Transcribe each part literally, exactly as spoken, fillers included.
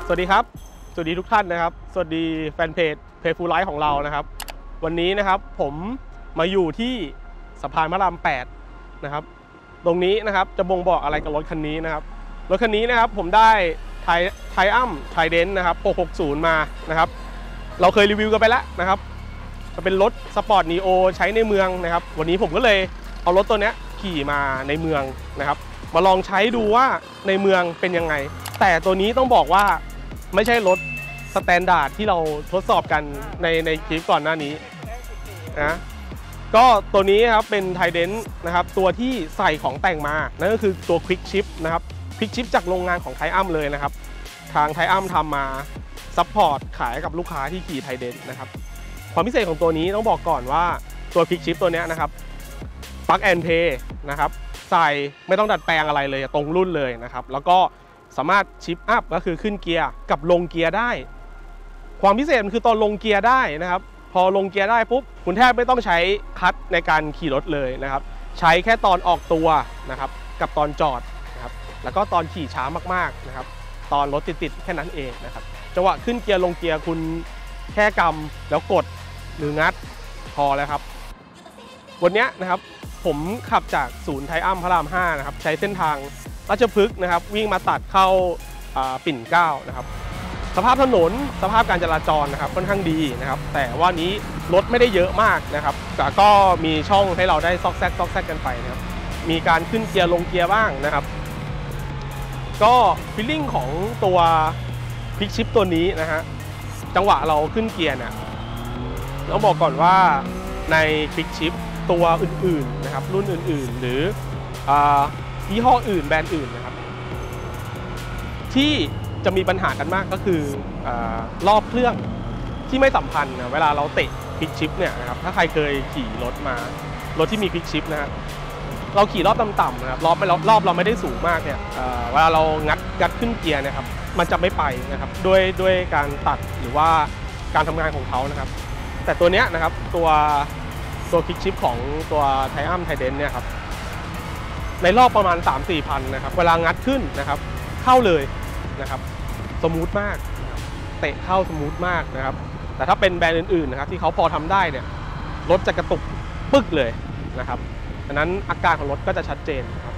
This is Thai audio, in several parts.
วัสดีครับสวัสดีทุกท่านนะครับสวัสดีแฟนเพจเพจฟูลไลฟ์ของเรานะครับวันนี้นะครับผมมาอยู่ที่สะพานพระรามแปดนะครับตรงนี้นะครับจะบ่งบอกอะไรกับรถคันนี้นะครับรถคันนี้นะครับผมได้ไทไทอัมไทเดนนะครับหกหกศูนย์มานะครับเราเคยรีวิวกันไปแล้วนะครับจะเป็นรถสปอร์ตนีโอใช้ในเมืองนะครับวันนี้ผมก็เลยเอารถตัวนี้ขี่มาในเมืองนะครับมาลองใช้ดูว่าในเมืองเป็นยังไงแต่ตัวนี้ต้องบอกว่าไม่ใช่รถสแตนดาร์ดที่เราทดสอบกันในในคลิปก่อนหน้านี้นะก็ตัวนี้ครับเป็นไทเดนนะครับตัวที่ใส่ของแต่งมานั่นก็คือตัวควิกชิปนะครับควิกชิปจากโรงงานของไทอัมเลยนะครับทางไทอัมทำมาซัพพอร์ตขายกับลูกค้าที่ขี่ไทเดนนะครับความพิเศษของตัวนี้ต้องบอกก่อนว่าตัวควิกชิปตัวนี้นะครับปลั๊กแอนด์เพย์นะครับใส่ไม่ต้องดัดแปลงอะไรเลยตรงรุ่นเลยนะครับแล้วก็สามารถชิปอัพก็คือขึ้นเกียร์กับลงเกียร์ได้ความพิเศษมันคือตอนลงเกียร์ได้นะครับพอลงเกียร์ได้ปุ๊บคุณแทบไม่ต้องใช้คลัตช์ในการขี่รถเลยนะครับใช้แค่ตอนออกตัวนะครับกับตอนจอดนะครับแล้วก็ตอนขี่ช้ามากๆนะครับตอนรถติดๆแค่นั้นเองนะครับจังหวะขึ้นเกียร์ลงเกียร์คุณแค่กำแล้วกดหรืองัดพอแล้วครับวันนี้นะครับผมขับจากศูนย์ไทอัมพระรามห้านะครับใช้เส้นทางราชพฤกษ์นะครับวิ่งมาตัดเข้าปิ่นเกล้านะครับสภาพถนนสภาพการจราจรนะครับค่อนข้างดีนะครับแต่ว่านี้รถไม่ได้เยอะมากนะครับแต่ก็มีช่องให้เราได้ซอกแซกซอกแซกกันไปนะครับมีการขึ้นเกียร์ลงเกียร์บ้างนะครับก็ฟีลลิ่งของตัวควิกชิปตัวนี้นะฮะจังหวะเราขึ้นเกียร์เนี่ยต้องบอกก่อนว่าในควิกชิปตัวอื่นๆนะครับรุ่นอื่นๆหรือยี่ห้ออื่นแบรนด์อื่นนะครับที่จะมีปัญหากันมากก็คือรอบเครื่องที่ไม่สัมพันธ์นะเวลาเราเตะควิกชิปเนี่ยนะครับถ้าใครเคยขี่รถมารถที่มีควิกชิปนะฮะเราขี่รอบต่ำๆนะครับรอบไม่รอบเราไม่ได้สูงมากเนี่ยเวลาเรางัดงัดขึ้นเกียร์นะครับมันจะไม่ไปนะครับด้วยด้วยการตัดหรือว่าการทำงานของเขานะครับแต่ตัวเนี้ยนะครับตัวตัวควิกชิปของตัวไทอัมไทเดนเนี่ยครับในรอบประมาณ สามสี่ พันนะครับเวลางัดขึ้นนะครับเข้าเลยนะครับสมูทมากเตะเข้าสมูทมากนะครับแต่ถ้าเป็นแบรนด์อื่นๆนะครับที่เขาพอทำได้เนี่ยรถจะกระตุกปึ๊กเลยนะครับดังนั้นอาการของรถก็จะชัดเจนนะครับ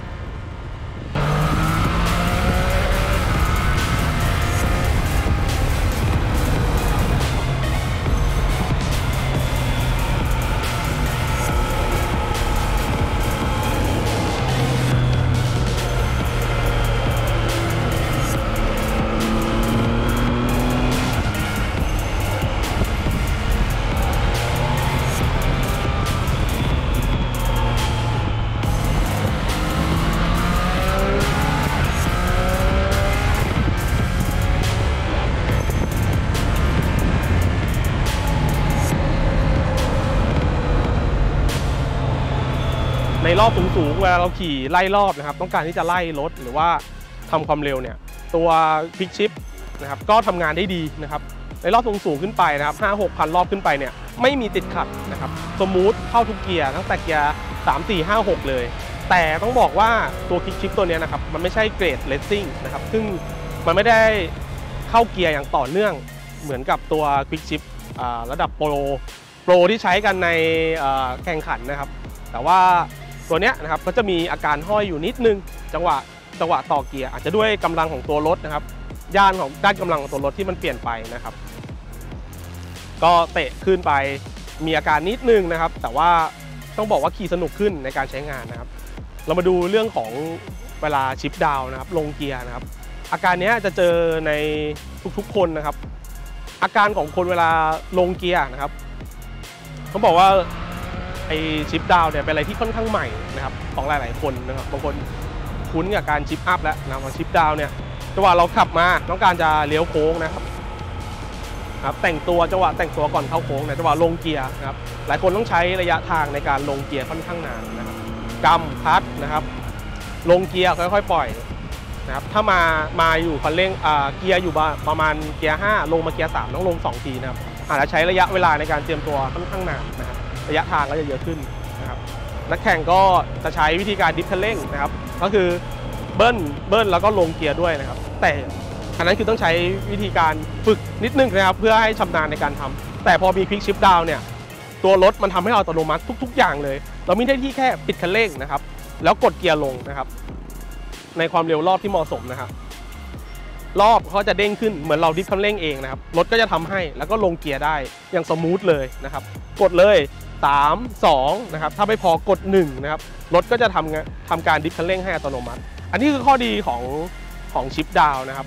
ในรอบสูงๆเวลาเราขี่ไล่รอบนะครับต้องการที่จะไล่รถหรือว่าทำความเร็วเนี่ยตัวควิกชิปนะครับก็ทำงานได้ดีนะครับในรอบสูงๆขึ้นไปนะครับ ห้าหก พันรอบขึ้นไปเนี่ยไม่มีติดขัดนะครับสมูทเข้าทุกเกียร์ตั้งแต่เกียร์สาม สี่ ห้า หกเลยแต่ต้องบอกว่าตัวควิกชิปตัวนี้นะครับมันไม่ใช่เกรดเลสซิ่งนะครับซึ่งมันไม่ได้เข้าเกียร์อย่างต่อเนื่องเหมือนกับตัวควิกชิประดับโปรโปรที่ใช้กันในแข่งขันนะครับแต่ว่าตัวนี้นะครับก็จะมีอาการห้อยอยู่นิดนึงจังหวะจังหวะต่อเกียร์อาจจะด้วยกำลังของตัวรถนะครับย่านของด้านกำลังของตัวรถที่มันเปลี่ยนไปนะครับก็เตะขึ้นไปมีอาการนิดนึงนะครับแต่ว่าต้องบอกว่าขี่สนุกขึ้นในการใช้งานนะครับเรามาดูเรื่องของเวลาชิปดาวนะครับลงเกียร์นะครับอาการนี้จะเจอในทุกๆคนนะครับอาการของคนเวลาลงเกียร์นะครับต้องบอกว่าไอชิปดาวเนี่ยเป็นอะไรที่ค่อนข้างใหม่นะครับของหลายๆคนนะครับบางคนคุ้นกับการชิปอัพแล้วนะชิปดาวเนี่ยจังหวะเราขับมาต้องการจะเลี้ยวโค้งนะครับครับแต่งตัวจังหวะแต่งตัวก่อนเข้าโค้งเนี่ยจังหวะลงเกียร์นะครับหลายคนต้องใช้ระยะทางในการลงเกียร์ค่อนข้างนานนะครับกำคลัตช์นะครับลงเกียร์ค่อยๆปล่อยนะครับถ้ามามาอยู่คันเร่งเกียร์อยู่ประมาณเกียร์ห้าลงมาเกียร์สามต้องลงสองทีนะครับอาจจะใช้ระยะเวลาในการเตรียมตัวค่อนข้างนานนะครับระยะทางก็จะเยอะขึ้นนะครับนักแข่งก็จะใช้วิธีการดิฟคันเร่งนะครับก็คือเบิ้ลเบิ้ลแล้วก็ลงเกียร์ด้วยนะครับแต่อันนั้นคือต้องใช้วิธีการฝึกนิดนึงนะครับเพื่อให้ชำนาญในการทำแต่พอมี Quick Shift Down เนี่ยตัวรถมันทำให้อัตโนมัติทุกๆอย่างเลยเรามีหน้าที่แค่ปิดคันเร่งนะครับแล้วกดเกียร์ลงนะครับในความเร็วรอบที่เหมาะสมนะครับรอบเขาจะเด้งขึ้นเหมือนเราดิฟคันเร่งเองนะครับรถก็จะทำให้แล้วก็ลงเกียร์ได้อย่างสมูทเลยนะครับกดเลยสาม สองนะครับถ้าไม่พอกดหนึ่งนะครับรถก็จะทำทำการดิฟคันเร่งให้อัตโนมัติอันนี้คือข้อดีของของชิปดาวนะครับ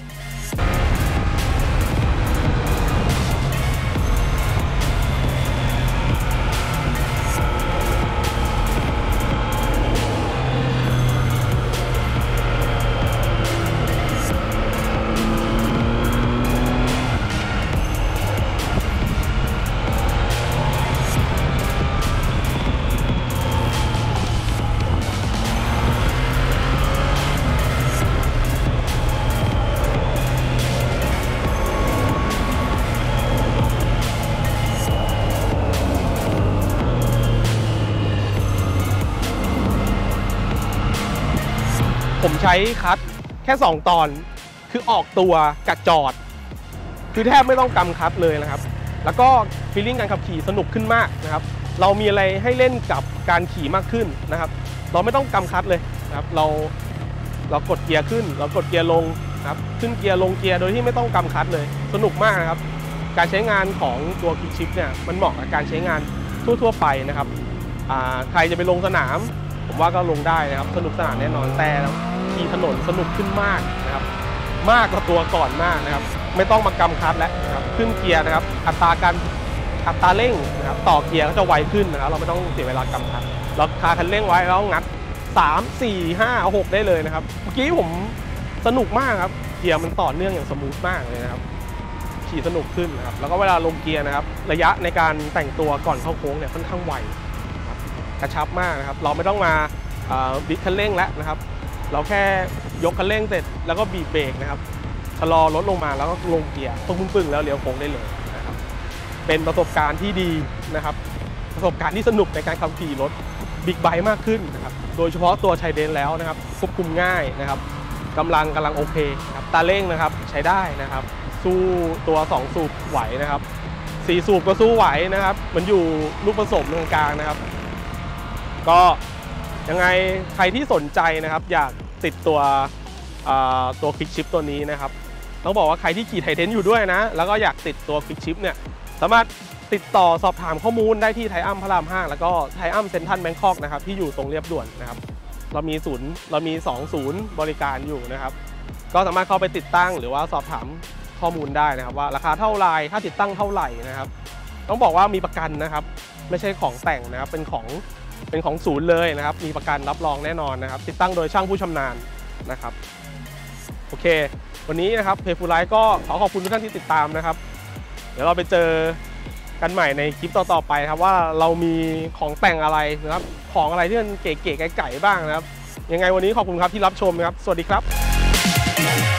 ผมใช้คัทแค่สองตอนคือออกตัวกับจอดคือแทบไม่ต้องกำคัทเลยนะครับแล้วก็ฟีลลิ่งการขับขี่สนุกขึ้นมากนะครับเรามีอะไรให้เล่นกับการขี่มากขึ้นนะครับเราไม่ต้องกำคัทเลยนะครับเราเรากดเกียร์ขึ้นเรากดเกียร์ลงนะครับขึ้นเกียร์ลงเกียร์โดยที่ไม่ต้องกำคัทเลยสนุกมากนะครับการใช้งานของตัว Quick Shift เนี่ยมันเหมาะกับการใช้งานทั่วๆไปนะครับใครจะไปลงสนามผมว่าก็ลงได้นะครับสนุกสนานแน่นอนแต่ขี่ถนนสนุกขึ้นมากนะครับมากกว่าตัวก่อนมากนะครับไม่ต้องมากำคัทแล้วนะครับขึ้นเกียร์นะครับอัตราการอัตราเร่งนะครับต่อเกียร์ก็จะไวขึ้นนะครับเราไม่ต้องเสียเวลากำคัทเราคาคันเร่งไว้แล้วงัดสาม สี่ ห้า หกได้เลยนะครับเมื่อกี้ผมสนุกมากครับเกียร์มันต่อเนื่องอย่างสมูทมากเลยนะครับขี่สนุกขึ้นนะครับแล้วก็เวลาลงเกียร์นะครับระยะในการแต่งตัวก่อนเข้าโค้งเนี่ยค่อนข้างไวกระชับมากนะครับเราไม่ต้องมาบิดคันเร่งแล้วนะครับเราแค่ยกคันเร่งเสร็จแล้วก็บีบเบรกนะครับชะลอรถลงมาแล้วก็ลงเกียร์ปึ้งๆแล้วเลี้ยวโค้งได้เลยนะครับเป็นประสบการณ์ที่ดีนะครับประสบการณ์ที่สนุกในการขับขี่รถบิ๊กไบค์มากขึ้นนะครับโดยเฉพาะตัวไชเดนแล้วนะครับควบคุมง่ายนะครับกำลังกำลังโอเคนะครับตาเร่งนะครับใช้ได้นะครับสู้ตัวสองสูบไหวนะครับสี่สูบก็สู้ไหวนะครับมันอยู่ลูกผสมกลางๆนะครับก็ยังไงใครที่สนใจนะครับอยากติดตัวตัว Quick Shift ตัวนี้นะครับต้องบอกว่าใครที่ขี่ไทเทนอยู่ด้วยนะแล้วก็อยากติดตัว Quick Shift เนี่ยสามารถติดต่อสอบถามข้อมูลได้ที่ไทอัมพระรามห้าแล้วก็ไทอัมเซ็นทรัลแบงคอกนะครับที่อยู่ตรงเรียบด่วนนะครับเรามีศูนย์เรามีสองศูนย์บริการอยู่นะครับก็สามารถเข้าไปติดตั้งหรือว่าสอบถามข้อมูลได้นะครับว่าราคาเท่าไรค่าติดตั้งเท่าไหร่นะครับต้องบอกว่ามีประกันนะครับไม่ใช่ของแต่งนะครับเป็นของเป็นของศูนย์เลยนะครับมีประกันรับรองแน่นอนนะครับติดตั้งโดยช่างผู้ชำนาญนะครับโอเควันนี้นะครับเพจฟูลไลฟ์ก็ขอขอบคุณทุกท่านที่ติดตามนะครับเดี๋ยวเราไปเจอกันใหม่ในคลิปต่อๆไปครับว่าเรามีของแต่งอะไรนะครับของอะไรที่มันเก๋ๆไก่ๆบ้างนะครับยังไงวันนี้ขอบคุณครับที่รับชมนะครับสวัสดีครับ